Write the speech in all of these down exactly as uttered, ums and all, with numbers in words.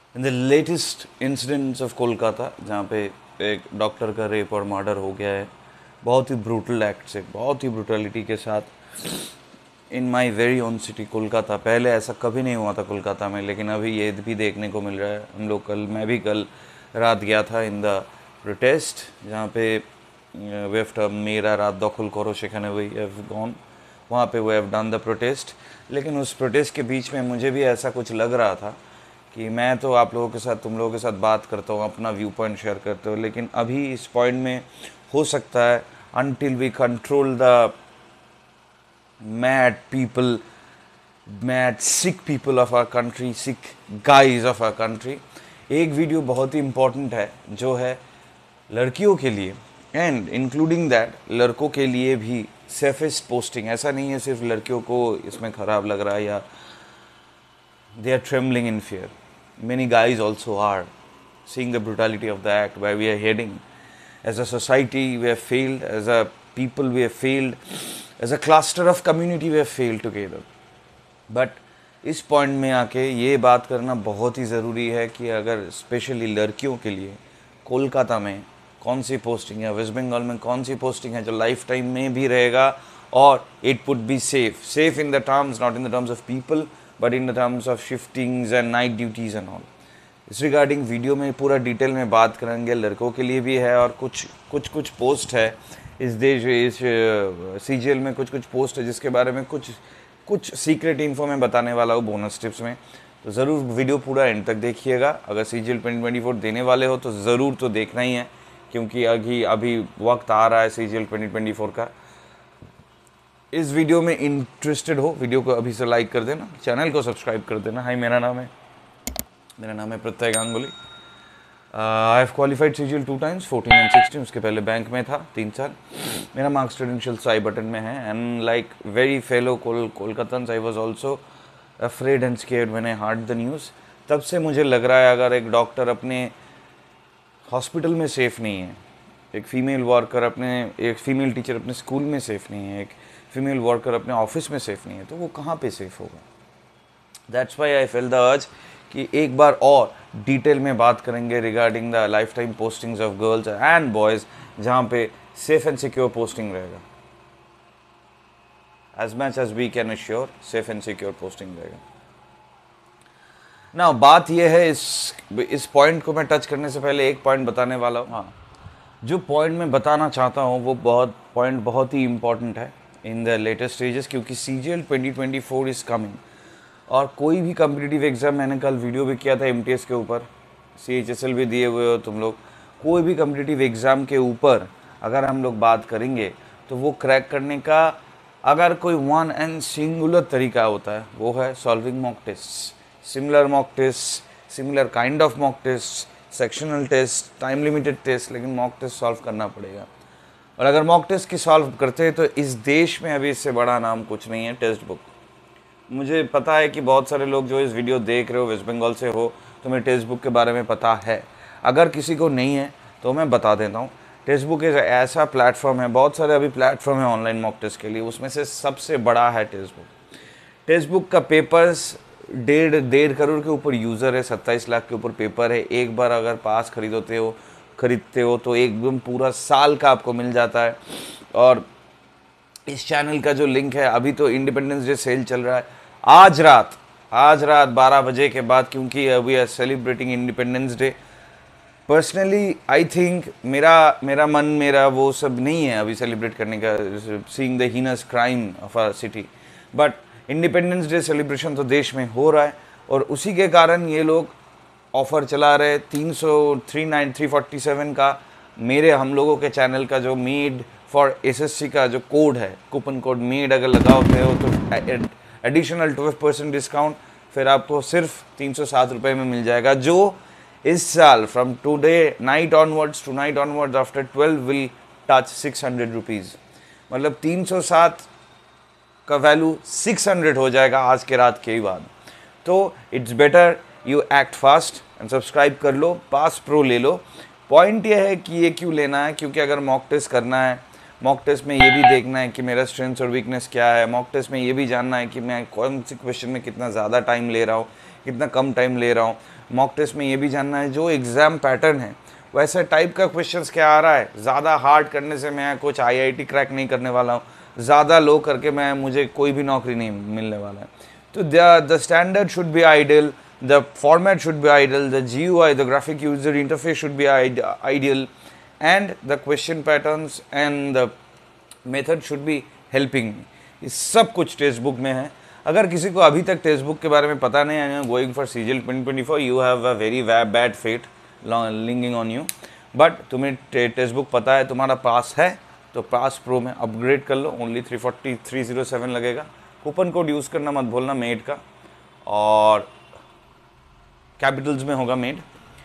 In the latest incidents of Kolkata, जहाँ पे एक डॉक्टर का रेप और मर्डर हो गया है बहुत ही ब्रूटल एक्ट से, बहुत ही ब्रूटलिटी के साथ, in my very own city Kolkata. पहले ऐसा कभी नहीं हुआ था कोलकाता में, लेकिन अभी ये भी देखने को मिल रहा है। हम लोग कल मैं भी कल रात गया था इन द प्रोटेस्ट, जहाँ पे वेफ्ट मेरा रात दखल करो सेखाने वी हैव गॉन, वहाँ पे we have done the protest. लेकिन उस प्रोटेस्ट के बीच में मुझे भी ऐसा कुछ लग रहा था कि मैं तो आप लोगों के साथ, तुम लोगों के साथ बात करता हूँ, अपना व्यू पॉइंट शेयर करते हो, लेकिन अभी इस पॉइंट में हो सकता है until we control the mad people, mad sick people of our country, sick guys of our country. एक वीडियो बहुत ही इम्पोर्टेंट है जो है लड़कियों के लिए एंड इंक्लूडिंग दैट लड़कों के लिए भी सेफेस्ट पोस्टिंग। ऐसा नहीं है सिर्फ लड़कियों को इसमें ख़राब लग रहा है या they are trembling in fear. Many guys also are seeing the brutality of the act, where we are heading. As a society, we have failed. As a people, we have failed. As a cluster of community, we have failed together. But इस point में आके ये बात करना बहुत ही ज़रूरी है कि अगर स्पेशली लड़कियों के लिए कोलकाता में कौन सी पोस्टिंग है, वेस्ट बंगाल में कौन सी पोस्टिंग है जो लाइफ टाइम में भी रहेगा और it would be safe, safe in the terms, not in the terms of people but in the terms of shiftings and night duties and all. इस रिगार्डिंग वीडियो में पूरा डिटेल में बात करेंगे। लड़कों के लिए भी है और कुछ कुछ कुछ पोस्ट है इस देश, इस सी जी एल में कुछ कुछ पोस्ट है जिसके बारे में कुछ कुछ सीक्रेट इन्फो में बताने वाला हूँ बोनस टिप्स में। तो ज़रूर वीडियो पूरा एंड तक देखिएगा। अगर C G L twenty twenty four देने वाले हो तो ज़रूर तो देखना ही है, क्योंकि अभी अभी वक्त आ रहा है C G L twenty twenty four का। इस वीडियो में इंटरेस्टेड हो, वीडियो को अभी से लाइक कर देना, चैनल को सब्सक्राइब कर देना। हाय, मेरा नाम है मेरा नाम है Pratyay Ganguly. I have qualified C G L two times, fourteen and sixteen. उसके पहले बैंक में था तीन साल। मेरा मार्क्स क्रेडेंशियल आई बटन में है। And like very fellow Kolkatans, I was also afraid and scared when I heard the news. तब से मुझे लग रहा है अगर एक डॉक्टर अपने हॉस्पिटल में सेफ़ नहीं है, एक फ़ीमेल वर्कर अपने एक फ़ीमेल टीचर अपने स्कूल में सेफ़ नहीं है, एक फीमेल वर्कर अपने ऑफिस में सेफ़ नहीं है, तो वो कहाँ पे सेफ़ होगा। That's why I felt the urge कि एक बार और डिटेल में बात करेंगे regarding the life time postings of girls and boys, जहाँ पे सेफ एंड सिक्योर पोस्टिंग रहेगा। As much as we can assure safe and secure posting रहेगा ना। बात यह है, इस इस पॉइंट को मैं टच करने से पहले एक पॉइंट बताने वाला हूँ। हाँ, जो पॉइंट मैं बताना चाहता हूँ वो बहुत पॉइंट बहुत ही इम्पॉर्टेंट है इन द लेटेस्ट स्टेजेस, क्योंकि C G L twenty twenty four is coming. और कोई भी कम्पिटिटिव एग्ज़ाम, मैंने कल वीडियो भी किया था एम टी एस के ऊपर, सी एच एस एल भी दिए हुए हो तुम लोग, कोई भी कम्पिटिटिव एग्ज़ाम के ऊपर अगर हम लोग बात करेंगे तो वो क्रैक करने का अगर कोई वन एंड सिंगुलर तरीका होता है वो है solving mock test, similar mock test, similar kind of mock test, sectional test, time limited test, लेकिन मॉक टेस्ट सॉल्व करना पड़ेगा। और अगर मॉक टेस्ट की सॉल्व करते हैं तो इस देश में अभी इससे बड़ा नाम कुछ नहीं है, टेक्स्ट बुक। मुझे पता है कि बहुत सारे लोग जो इस वीडियो देख रहे हो वेस्ट बंगाल से हो, तुम्हें टेक्स्ट बुक के बारे में पता है। अगर किसी को नहीं है तो मैं बता देता हूँ, टेक्स्ट बुक एक ऐसा प्लेटफॉर्म है, बहुत सारे अभी प्लेटफॉर्म है ऑनलाइन मॉक टेस्ट के लिए, उसमें से सबसे बड़ा है टेक्स्ट बुक। टेक्स्ट बुक का पेपर्स डेढ़ डेढ़ करोड़ के ऊपर यूज़र है, सत्ताईस लाख के ऊपर पेपर है। एक बार अगर पास खरीदते हो खरीदते हो तो एकदम पूरा साल का आपको मिल जाता है। और इस चैनल का जो लिंक है, अभी तो इंडिपेंडेंस डे सेल चल रहा है, आज रात आज रात बारह बजे के बाद, क्योंकि we are celebrating Independence Day. Personally I think मेरा मेरा मन मेरा वो सब नहीं है अभी सेलिब्रेट करने का, seeing the heinous crime of our city, but Independence Day celebration तो देश में हो रहा है और उसी के कारण ये लोग ऑफ़र चला रहे। तीन सौ three nine three forty seven का मेरे हम लोगों के चैनल का जो made for S S C का जो कोड है, कूपन कोड मेड अगर लगाते हो तो एडिशनल ट्वेल्व परसेंट डिस्काउंट फिर आपको सिर्फ तीन सौ सात रुपये में मिल जाएगा, जो इस साल from today night onwards tonight onwards after twelve will touch six hundred rupees. मतलब तीन सौ सात का वैल्यू सिक्स हंड्रेड हो जाएगा आज के रात के ही बाद। तो it's better you act fast and subscribe कर लो, पास प्रो ले लो। पॉइंट ये है कि ये क्यों लेना है, क्योंकि अगर मॉक टेस्ट करना है, मॉक टेस्ट में ये भी देखना है कि मेरा स्ट्रेंथ्स और वीकनेस क्या है, मॉक टेस्ट में ये भी जानना है कि मैं कौन सी क्वेश्चन में कितना ज़्यादा टाइम ले रहा हूँ, कितना कम टाइम ले रहा हूँ। मॉक टेस्ट में ये भी जानना है जो एग्ज़ाम पैटर्न है वैसा टाइप का क्वेश्चंस क्या आ रहा है। ज़्यादा हार्ड करने से मैं कुछ आईआईटी क्रैक नहीं करने वाला हूँ, ज़्यादा लो करके मैं मुझे कोई भी नौकरी नहीं मिलने वाला है। तो the the standard should be ideal, the format should be ideal, the G U I, the graphic user interface should be ideal, and the question patterns and the method should be helping me. ये सब कुछ text book में है। अगर किसी को अभी तक टेक्स्ट बुक के बारे में पता नहीं है, going for CGL twenty twenty four, you have a very bad fate lingering on you. But तुम्हें टेक्स्ट बुक पता है, तुम्हारा पास है, तो पास प्रो में अपग्रेड कर लो। Only three forty three zero seven लगेगा। कूपन कोड यूज़ करना मत भूलना मेड का, और कैपिटल्स में होगा मेड।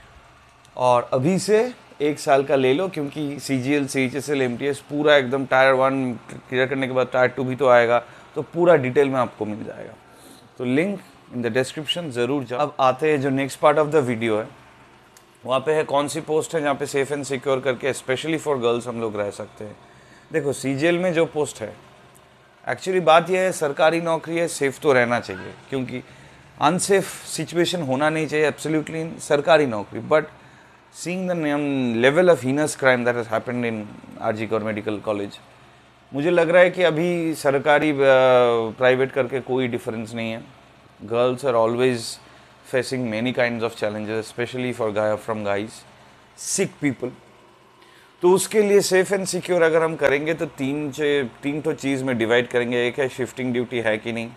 और अभी से एक साल का ले लो, क्योंकि C G L, C H S L, M T S पूरा एकदम टायर वन क्लियर करने के बाद टायर टू भी तो आएगा, तो पूरा डिटेल में आपको मिल जाएगा। तो लिंक इन द डिस्क्रिप्शन, ज़रूर जाओ। अब आते हैं जो next part of the video है, वहाँ पे है कौन सी पोस्ट है जहाँ पे सेफ़ एंड सिक्योर करके स्पेशली फॉर गर्ल्स हम लोग रह सकते हैं। देखो सी जी एल में जो पोस्ट है, एक्चुअली बात यह है सरकारी नौकरी है, सेफ़ तो रहना चाहिए, क्योंकि अनसेफ सिचुएशन होना नहीं चाहिए एब्सोल्युटली इन सरकारी नौकरी। But seeing the level of heinous crime that has happened in RG Kar medical college, मुझे लग रहा है कि अभी सरकारी प्राइवेट करके कोई डिफरेंस नहीं है। Girls are always facing many kinds of challenges, specially for guy from guys sick people. तो उसके लिए सेफ़ एंड सिक्योर अगर हम करेंगे तो तीन से तीन तो चीज़ में डिवाइड करेंगे। एक है शिफ्टिंग ड्यूटी है कि नहीं,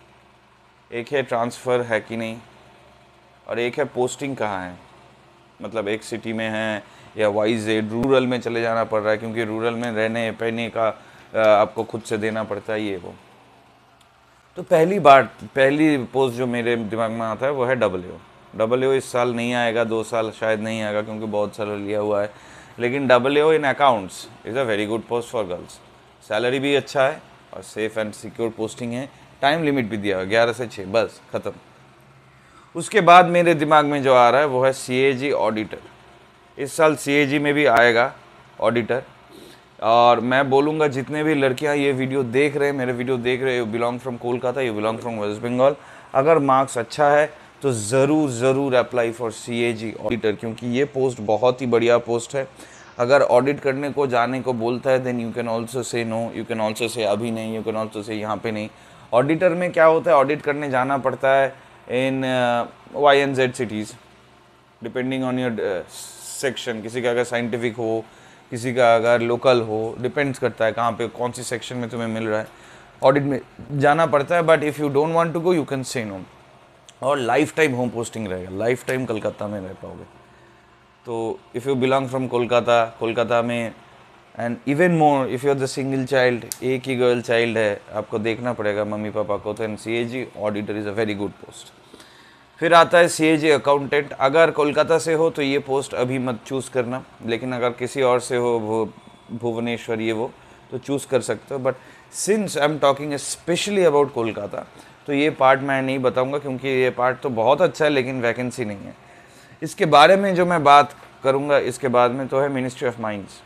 एक है ट्रांसफ़र है कि नहीं, और एक है पोस्टिंग कहाँ है, मतलब एक सिटी में है या वाई जेड रूरल में चले जाना पड़ रहा है, क्योंकि रूरल में रहने पहने का आपको खुद से देना पड़ता है ये वो। तो पहली बात, पहली पोस्ट जो मेरे दिमाग में आता है वो है डबल ए। डबल ए इस साल नहीं आएगा, दो साल शायद नहीं आएगा क्योंकि बहुत सारा लिया हुआ है, लेकिन double A in accounts is a very good post for girls. Salary भी अच्छा है और सेफ़ एंड सिक्योर पोस्टिंग है। टाइम लिमिट भी दिया हुआ ग्यारह से छः, बस ख़त्म। उसके बाद मेरे दिमाग में जो आ रहा है वो है सी ए जी ऑडिटर। इस साल सी ए जी में भी आएगा ऑडिटर, और मैं बोलूँगा जितने भी लड़कियां ये वीडियो देख रहे हैं, मेरे वीडियो देख रहे हैं, you belong from Kolkata, you belong from West Bengal, अगर मार्क्स अच्छा है तो ज़रूर ज़रूर apply for C A G auditor, क्योंकि ये पोस्ट बहुत ही बढ़िया पोस्ट है। अगर ऑडिट करने को जाने को बोलता है then you can also say no, you can also say अभी नहीं, यू कैन ऑल्सो से यहाँ पे नहीं। ऑडिटर में क्या होता है, ऑडिट करने जाना पड़ता है in Y and Z cities, depending on your section. किसी का अगर साइंटिफिक हो, किसी का अगर लोकल हो, डिपेंड्स करता है कहाँ पे कौन सी सेक्शन में तुम्हें मिल रहा है, ऑडिट में जाना पड़ता है। But if you don't want to go you can say no, और लाइफ टाइम होम पोस्टिंग रहेगा, लाइफ टाइम कलकत्ता में रह पाओगे। तो if you belong from Kolkata, Kolkata में, and even more if you are the single child, एक ही गर्ल चाइल्ड है, आपको देखना पड़ेगा मम्मी पापा को, तो and C A G auditor is a very good post. फिर आता है सी ए जी अकाउंटेंट। अगर कोलकाता से हो तो ये पोस्ट अभी मत चूज़ करना, लेकिन अगर किसी और से हो, वो भुवनेश्वर ये वो, तो चूज़ कर सकते हो। But since I am talking specially about Kolkata, तो ये पार्ट मैं नहीं बताऊंगा, क्योंकि ये पार्ट तो बहुत अच्छा है लेकिन वैकेंसी नहीं है। इसके बारे में जो मैं बात करूंगा इसके बाद में तो है ministry of mines.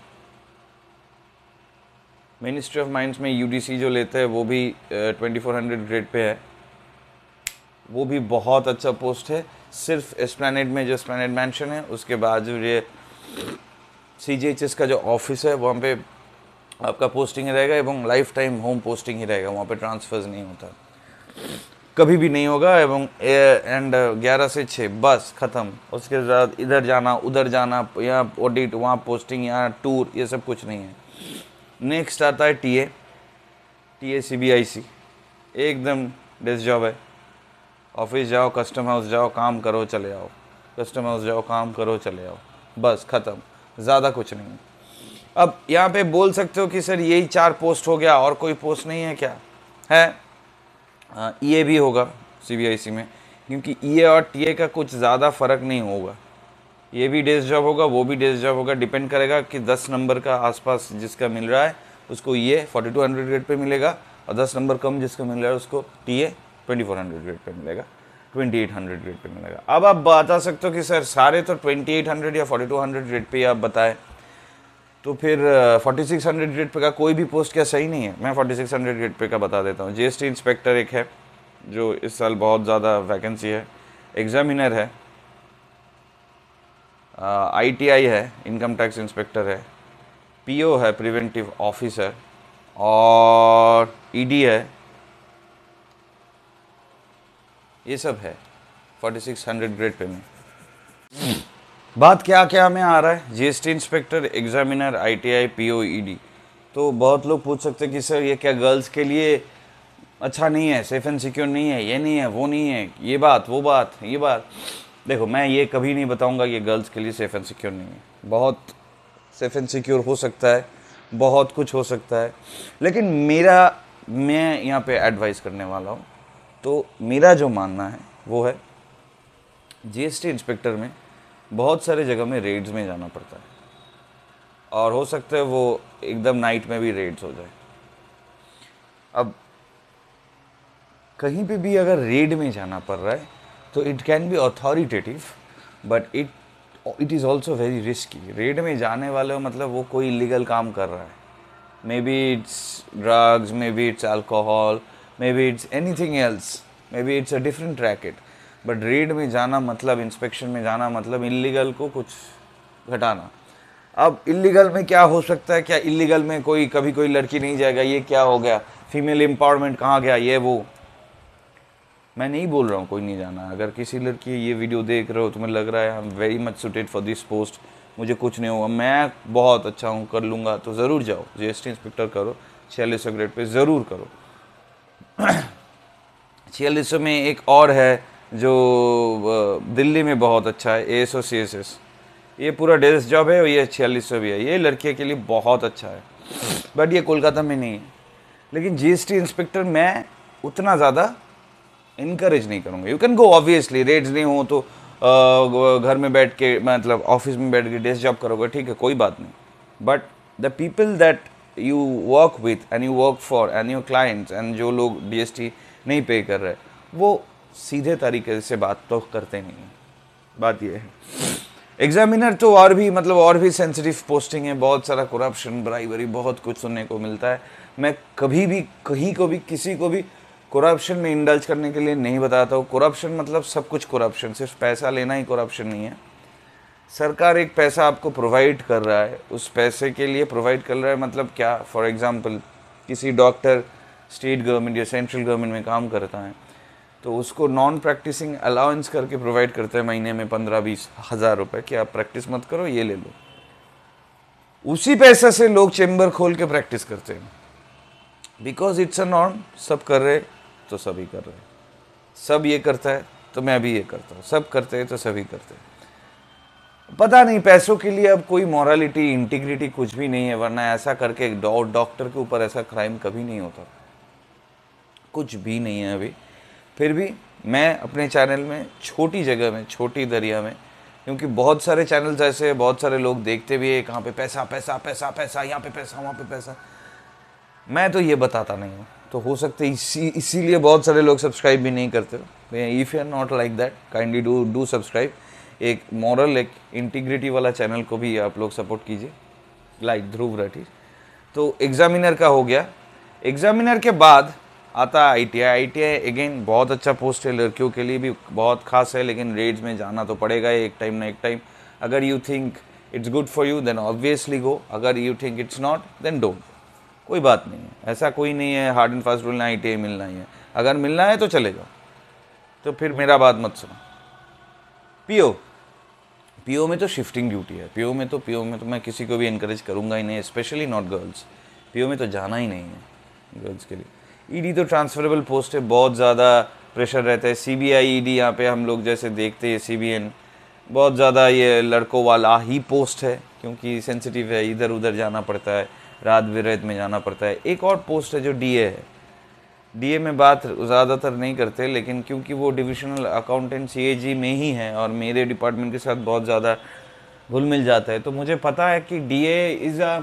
Ministry of mines में यू डी सी जो लेते हैं वो भी ट्वेंटी फोर हंड्रेड ग्रेड पे है, वो भी बहुत अच्छा पोस्ट है। सिर्फ एस्प्लैनेड में जो एस्प्लैनेड मैंशन है उसके बाद जो ये सी जी एच एस का जो ऑफिस है वहाँ पे आपका पोस्टिंग रहेगा, एवं लाइफ टाइम होम पोस्टिंग ही रहेगा, वहाँ पे ट्रांसफर्स नहीं होता, कभी भी नहीं होगा। एवं एंड ग्यारह से छः बस ख़त्म। उसके बाद इधर जाना उधर जाना, यहाँ ऑडिट वहाँ पोस्टिंग यहाँ टूर, ये सब कुछ नहीं है। नेक्स्ट आता है T A T A C B I C, एकदम डेस्क जॉब है। ऑफिस जाओ, कस्टम हाउस जाओ, काम करो चले आओ, कस्टम हाउस जाओ, काम करो चले आओ, बस ख़त्म, ज़्यादा कुछ नहीं। अब यहाँ पे बोल सकते हो कि सर यही चार पोस्ट हो गया और कोई पोस्ट नहीं है क्या? है, ई ए भी होगा सी बी आई सी में, क्योंकि ई ए और टी ए का कुछ ज़्यादा फ़र्क नहीं होगा। ये भी डेस्क जॉब होगा, वो भी डेस्क जॉब होगा, डिपेंड करेगा कि दस नंबर का आसपास जिसका मिल रहा है उसको E A forty two hundred grade pay मिलेगा, और दस नंबर कम जिसका मिल रहा है उसको T A twenty four hundred grade pay मिलेगा, twenty eight hundred grade pay मिलेगा। अब आप बता सकते हो कि सर सारे तो ट्वेंटी एट हंड्रेड या forty two hundred grade pay आप बताएं, तो फिर फोर्टी सिक्स हंड्रेड ग्रेड पे का कोई भी पोस्ट क्या सही नहीं है? मैं फोर्टी सिक्स हंड्रेड ग्रेड पे का बता देता हूँ। जीएसटी इंस्पेक्टर एक है जो इस साल बहुत ज़्यादा वैकेंसी है, एग्जामिनर है, आईटीआई है, इनकम टैक्स इंस्पेक्टर है, पीओ है, प्रिवेंटिव ऑफिसर, और ईडी है, ये सब है फोर्टी सिक्स हंड्रेड ग्रेड पे में। बात क्या क्या में आ रहा है? GST inspector, examiner, ITI, PO, ED. तो बहुत लोग पूछ सकते हैं कि सर ये क्या गर्ल्स के लिए अच्छा नहीं है, सेफ एंड सिक्योर नहीं है, ये नहीं है, वो नहीं है, ये बात वो बात ये बात। देखो, मैं ये कभी नहीं बताऊंगा कि गर्ल्स के लिए सेफ एंड सिक्योर नहीं है। बहुत सेफ एंड सिक्योर हो सकता है, बहुत कुछ हो सकता है, लेकिन मेरा मैं यहाँ पे एडवाइस करने वाला हूँ। तो मेरा जो मानना है वो है, जीएसटी इंस्पेक्टर में बहुत सारे जगह में रेड्स में जाना पड़ता है, और हो सकता है वो एकदम नाइट में भी रेड्स हो जाए। अब कहीं पे भी अगर रेड में जाना पड़ रहा है तो it can be authoritative, but it it is also very risky. Raid में जाने वाले हो मतलब वो कोई इलीगल काम कर रहा है, maybe it's drugs, maybe it's alcohol, maybe it's anything else, maybe it's a different racket. But raid में जाना मतलब, इंस्पेक्शन में जाना मतलब इलीगल को कुछ घटाना। अब इलीगल में क्या हो सकता है? क्या इलीगल में कोई कभी कोई लड़की नहीं जाएगा? ये क्या हो गया? फीमेल एम्पावरमेंट कहाँ गया? ये वो मैं नहीं बोल रहा हूँ कोई नहीं जाना। अगर किसी लड़की ये वीडियो देख रहे हो, तुम्हें लग रहा है I am very much suited for this post, मुझे कुछ नहीं होगा, मैं बहुत अच्छा हूँ, कर लूँगा, तो ज़रूर जाओ, जीएसटी इंस्पेक्टर करो, छियालीस सौ ग्रेड पे ज़रूर करो। छियालीस सौ में एक और है जो दिल्ली में बहुत अच्छा है, A S O C S S. ये पूरा डेस्क जॉब है, ये छियालीस सौ भी है, ये लड़कियों के लिए बहुत अच्छा है, बट ये कोलकाता में नहीं है। लेकिन जीएसटी इंस्पेक्टर मैं उतना ज़्यादा इनकरेज नहीं करूँगा। You can go, obviously raids नहीं हो तो घर में बैठ के, मतलब ऑफिस में बैठ के डेस्क जॉब करोगे, ठीक है, कोई बात नहीं। But the people that you work with and you work for and your clients, एंड जो लोग जीएसटी नहीं पे कर रहे, वो सीधे तरीके से बात तो करते नहीं हैं। बात ये है। एग्जामिनर तो और भी, मतलब और भी सेंसिटिव पोस्टिंग है, बहुत सारा करप्शन, ब्राइबरी, बहुत कुछ सुनने को मिलता है। मैं कभी भी कहीं को भी किसी को भी करप्शन में इंडल्ज करने के लिए नहीं बताता हूँ। करप्शन मतलब सब कुछ करप्शन, सिर्फ पैसा लेना ही करप्शन नहीं है। सरकार एक पैसा आपको प्रोवाइड कर रहा है, उस पैसे के लिए प्रोवाइड कर रहा है मतलब क्या? फॉर एग्जांपल, किसी डॉक्टर स्टेट गवर्नमेंट या सेंट्रल गवर्नमेंट में काम करता है, तो उसको नॉन प्रैक्टिसिंग अलाउंस करके प्रोवाइड करते हैं महीने में पंद्रह बीस हज़ार रुपये कि आप प्रैक्टिस मत करो, ये ले लो। उसी पैसे से लोग चेम्बर खोल के प्रैक्टिस करते हैं, बिकॉज इट्स अ नॉर्म। सब कर रहे तो सभी कर रहे, सब ये करता है तो मैं भी ये करता हूँ, सब करते हैं तो सभी करते हैं। पता नहीं पैसों के लिए अब कोई मॉरलिटी, इंटीग्रिटी कुछ भी नहीं है, वरना ऐसा करके डॉक्टर के ऊपर ऐसा क्राइम कभी नहीं होता, कुछ भी नहीं है अभी। फिर भी मैं अपने चैनल में छोटी जगह में, छोटी दरिया में, क्योंकि बहुत सारे चैनल्स ऐसे हैं, बहुत सारे लोग देखते भी है कहाँ पे पैसा पैसा पैसा पैसा, यहाँ पे पैसा वहाँ पे पैसा, मैं तो ये बताता नहीं हूँ। तो हो सकता है इसी इसीलिए बहुत सारे लोग सब्सक्राइब भी नहीं करते हो। If you are not like that, kindly do do subscribe. एक मॉरल, एक इंटीग्रिटी वाला चैनल को भी आप लोग सपोर्ट कीजिए, लाइक ध्रुव राठी। तो एग्जामिनर का हो गया। एग्जामिनर के बाद आता है आईटीआई। आईटीआई अगेन बहुत अच्छा पोस्ट है, लड़कियों के लिए भी बहुत खास है, लेकिन रेड्स में जाना तो पड़ेगा एक टाइम ना एक टाइम। अगर you think it's good for you then obviously go, अगर you think it's not then don't. कोई बात नहीं है, ऐसा कोई नहीं है हार्ड एंड फास्ट रूल ना आईटीआई मिलना ही है। अगर मिलना है तो चले जाओ, तो फिर मेरा बात मत सुनो। पीओ पीओ में तो शिफ्टिंग ड्यूटी है। पीओ में तो पीओ में तो मैं किसी को भी इनकरेज करूँगा ही नहीं, स्पेशली नॉट गर्ल्स। पीओ में तो जाना ही नहीं है गर्ल्स के लिए। ईडी तो ट्रांसफरेबल पोस्ट है, बहुत ज़्यादा प्रेशर रहता है। सीबीआई ईडी यहाँ पे हम लोग जैसे देखते हैं, सीबीएन बहुत ज़्यादा ये लड़कों वाला ही पोस्ट है, क्योंकि सेंसिटिव है, इधर उधर जाना पड़ता है, रात बिरात में जाना पड़ता है। एक और पोस्ट है जो डीए है। डीए में बात ज़्यादातर नहीं करते, लेकिन क्योंकि वो डिविजनल अकाउंटेंट सीएजी में ही है और मेरे डिपार्टमेंट के साथ बहुत ज़्यादा घुल मिल जाता है, तो मुझे पता है कि डीए इज़ अ,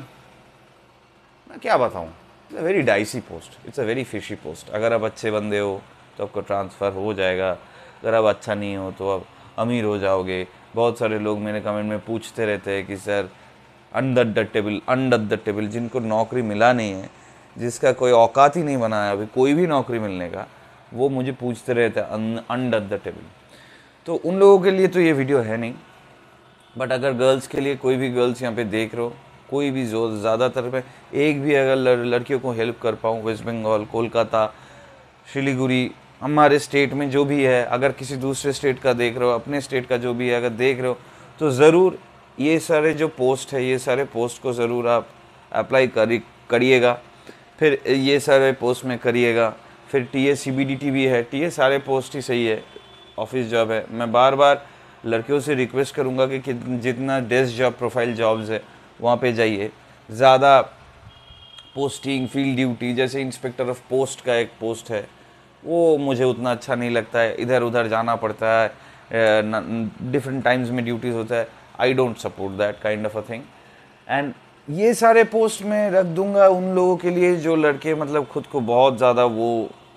मैं क्या बताऊँ, it's a very dicey post, it's a very fishy post. अगर आप अच्छे बंदे हो तो आपको ट्रांसफ़र हो जाएगा, अगर आप अच्छा नहीं हो तो आप अमीर हो जाओगे। बहुत सारे लोग मेरे कमेंट में पूछते रहते हैं कि sir under the table under the table जिनको नौकरी मिला नहीं है, जिसका कोई औकात ही नहीं बना है अभी कोई भी नौकरी मिलने का, वो मुझे पूछते रहते हैं अंडर द टेबल। तो उन लोगों के लिए तो ये वीडियो है नहीं, बट अगर गर्ल्स के लिए, कोई भी गर्ल्स यहाँ पे देख रहे हो, कोई भी जो ज़्यादातर मैं एक भी अगर लड़कियों को हेल्प कर पाऊँ, वेस्ट बंगाल, कोलकाता, सिलीगुड़ी, हमारे स्टेट में जो भी है, अगर किसी दूसरे स्टेट का देख रहे हो, अपने स्टेट का जो भी है अगर देख रहे हो, तो ज़रूर ये सारे जो पोस्ट है, ये सारे पोस्ट को ज़रूर आप अप्लाई करी करिएगा। फिर ये सारे पोस्ट में करिएगा। फिर T A C B D T भी है, टी ए सारे पोस्ट ही सही है, ऑफिस जॉब है। मैं बार बार लड़कियों से रिक्वेस्ट करूँगा कि जितना डेस्क जॉब प्रोफाइल जॉब्स है वहाँ पे जाइए। ज़्यादा पोस्टिंग, फील्ड ड्यूटी, जैसे इंस्पेक्टर ऑफ पोस्ट का एक पोस्ट है, वो मुझे उतना अच्छा नहीं लगता है, इधर उधर जाना पड़ता है, डिफरेंट टाइम्स में ड्यूटीज़ होता है। I don't support that kind of a thing. And ये सारे पोस्ट में रख दूंगा उन लोगों के लिए जो लड़के मतलब खुद को बहुत ज़्यादा वो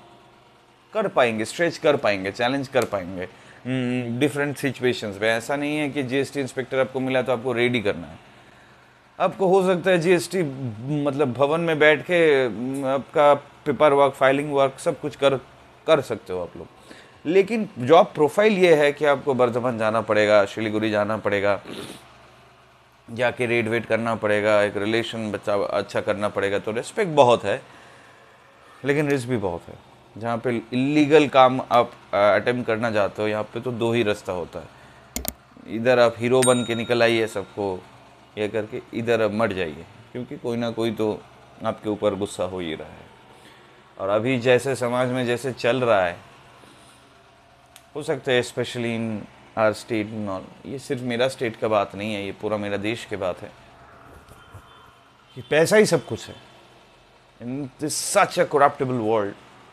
कर पाएंगे, स्ट्रेच कर पाएंगे, चैलेंज कर पाएंगे डिफरेंट सिचुएशंस में। ऐसा नहीं है कि जीएसटी इंस्पेक्टर आपको मिला तो आपको रेडी करना है। आपको हो सकता है जीएसटी मतलब भवन में बैठ के आपका पेपर वर्क, फाइलिंग वर्क सब कुछ कर कर सकते हो आप लोग, लेकिन जॉब प्रोफाइल ये है कि आपको बर्धमान जाना पड़ेगा, सिलीगुड़ी जाना पड़ेगा, जाके रेड वेट करना पड़ेगा, एक रिलेशन बच्चा अच्छा करना पड़ेगा। तो रिस्पेक्ट बहुत है, लेकिन रिस्क भी बहुत है। जहाँ पे इलीगल काम आप अटेम्प्ट करना चाहते हो, यहाँ पे तो दो ही रास्ता होता है, इधर आप हीरो बन के निकल आइए सबको ये करके, इधर अब मर जाइए, क्योंकि कोई ना कोई तो आपके ऊपर गुस्सा हो ही रहा है। और अभी जैसे समाज में जैसे चल रहा है, हो सकता है specially in our state and all, ये सिर्फ मेरा स्टेट का बात नहीं है, ये पूरा मेरा देश की बात है कि पैसा ही सब कुछ है। In this such a corruptible world,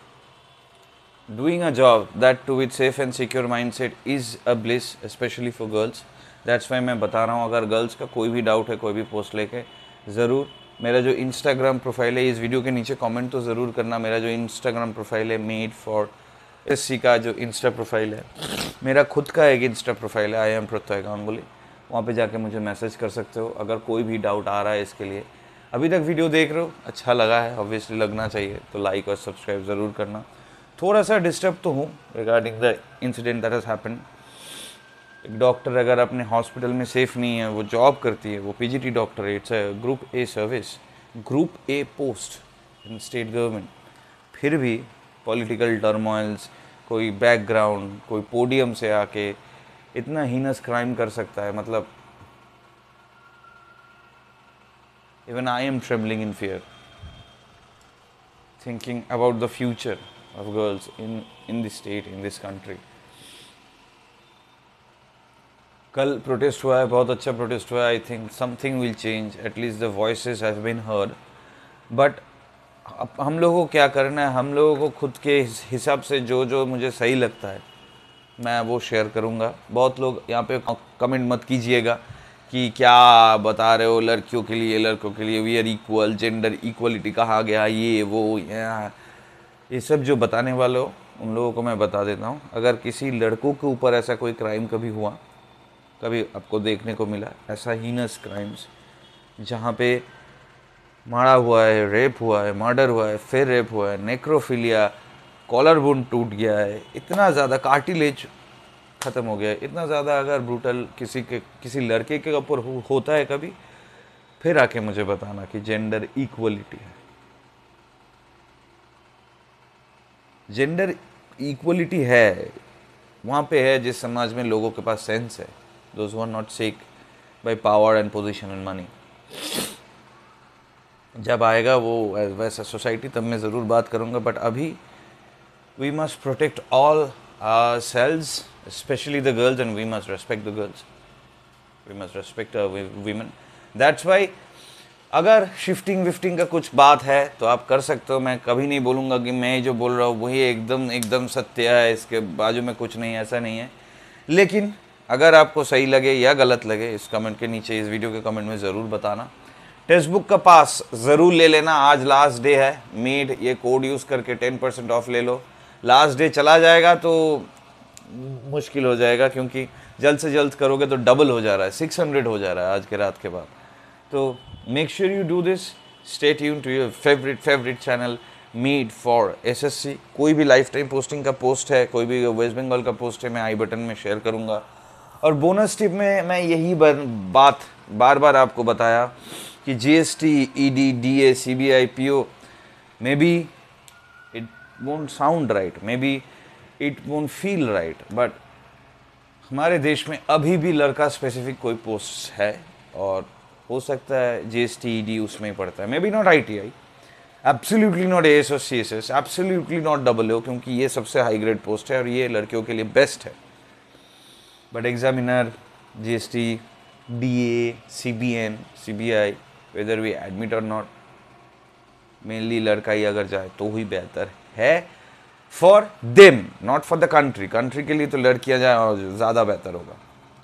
doing a job that too with safe and secure mindset is a bliss, specially for girls. That's why मैं बता रहा हूँ, अगर गर्ल्स का कोई भी डाउट है, कोई भी पोस्ट लेके, ज़रूर मेरा जो इंस्टाग्राम प्रोफाइल है, इस वीडियो के नीचे कमेंट तो ज़रूर करना। मेरा जो इंस्टाग्राम प्रोफाइल है, मेड फॉर एससी का जो इंस्टा प्रोफाइल है, मेरा खुद का एक इंस्टा प्रोफाइल है, आई एम प्रत्यय गांगुली, वहाँ पे जाके मुझे मैसेज कर सकते हो अगर कोई भी डाउट आ रहा है इसके लिए। अभी तक वीडियो देख रहे हो, अच्छा लगा है, ऑब्वियसली लगना चाहिए, तो लाइक और सब्सक्राइब ज़रूर करना। थोड़ा सा डिस्टर्ब तो हूँ regarding the incident that has happen. एक डॉक्टर अगर अपने हॉस्पिटल में सेफ़ नहीं है, वो जॉब करती है, वो पीजीटी डॉक्टर है, it's a group A service, group A post in state government, फिर भी पॉलिटिकल टर्मोइल्स, कोई बैकग्राउंड, कोई पोडियम से आके इतना हीनस क्राइम कर सकता है। मतलब even I am trembling in fear thinking about the future of girls in in this state, in this country. कल प्रोटेस्ट हुआ है, बहुत अच्छा प्रोटेस्ट हुआ है। I think something will change, at least the voices have been heard. But अब हम लोगों को क्या करना है, हम लोगों को खुद के हिसाब से जो जो मुझे सही लगता है मैं वो शेयर करूँगा। बहुत लोग यहाँ पे कमेंट मत कीजिएगा कि क्या बता रहे हो लड़कियों के लिए, लड़कों के लिए we are equal, gender equality कहा गया, ये वो यहाँ, ये सब जो बताने वाले हो उन लोगों को मैं बता देता हूँ, अगर किसी लड़कों के ऊपर ऐसा कोई क्राइम कभी हुआ, कभी आपको देखने को मिला ऐसा हीनस क्राइम्स जहाँ पे मारा हुआ है, रेप हुआ है, मर्डर हुआ है, फिर रेप हुआ है, नेक्रोफिलिया, कॉलर बोन टूट गया है, इतना ज़्यादा कार्टिलेज ख़त्म हो गया है, इतना ज़्यादा अगर ब्रूटल किसी के किसी लड़के के ऊपर हो, होता है कभी, फिर आके मुझे बताना कि जेंडर इक्वलिटी है। जेंडर इक्वलिटी है वहाँ पे है जिस समाज में लोगों के पास सेंस है, those who are not sick by power and position and money. जब आएगा वो वैसा सोसाइटी तब मैं ज़रूर बात करूँगा, बट अभी we must protect all cells, specially the girls, and we must respect the girls, we must respect women. That's why अगर शिफ्टिंग विफ्टिंग का कुछ बात है तो आप कर सकते हो। मैं कभी नहीं बोलूँगा कि मैं जो बोल रहा हूँ वही एकदम एकदम सत्य है, इसके बाजू में कुछ नहीं, ऐसा नहीं है। लेकिन अगर आपको सही लगे या गलत लगे, इस कमेंट के नीचे, इस वीडियो के कमेंट में ज़रूर बताना। टेक्स्ट बुक का पास ज़रूर ले लेना, आज लास्ट डे है। मेड ये कोड यूज़ करके टेन परसेंट ऑफ ले लो। लास्ट डे चला जाएगा तो मुश्किल हो जाएगा, क्योंकि जल्द से जल्द करोगे तो डबल हो जा रहा है, सिक्स हंड्रेड हो जा रहा है आज के रात के बाद। तो make sure you do this, stay tune to your favourite favourite channel meet for SSC. कोई भी लाइफ टाइम पोस्टिंग का पोस्ट है, कोई भी वेस्ट बंगाल का पोस्ट है, मैं आई बटन में शेयर करूँगा। और बोनस टिप में मैं यही बात बार बार आपको बताया कि GST, ED, DA, CBI, PO, maybe it won't sound right, maybe it won't feel right, but हमारे देश में अभी भी लड़का स्पेसिफिक कोई पोस्ट है, और हो सकता है जीएसटी, ईडी उसमें ही पड़ता है, maybe not ITI, absolutely not AS और CSS, absolutely not double O, क्योंकि ये सबसे हाई ग्रेड पोस्ट है और ये लड़कियों के लिए बेस्ट है। But examiner, GST, DA, CBN, CBI, whether we admit or not, mainly लड़का ही अगर जाए तो ही बेहतर है for them, not for the country. Country के लिए तो लड़कियां जाए और ज़्यादा बेहतर होगा,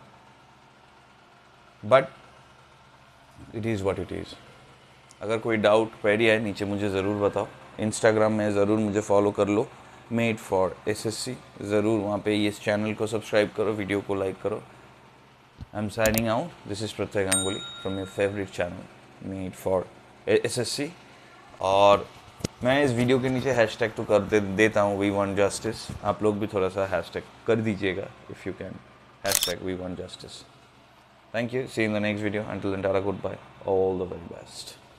but it is what it is. अगर कोई डाउट, क्वेरी है, नीचे मुझे ज़रूर बताओ। इंस्टाग्राम में ज़रूर मुझे फॉलो कर लो, मेड फॉर एसएससी, ज़रूर वहाँ पे इस चैनल को सब्सक्राइब करो, वीडियो को लाइक करो। I am signing out, this is Pratyay Ganguly from your favourite channel made for SSC. और मैं इस वीडियो के नीचे हैशटैग तो कर दे, देता हूँ, वी वांट जस्टिस। आप लोग भी थोड़ा सा हैशटैग कर दीजिएगा if you can, hashtag we want justice. Thank you, see in the next video, until then tata, good bye, all the very best.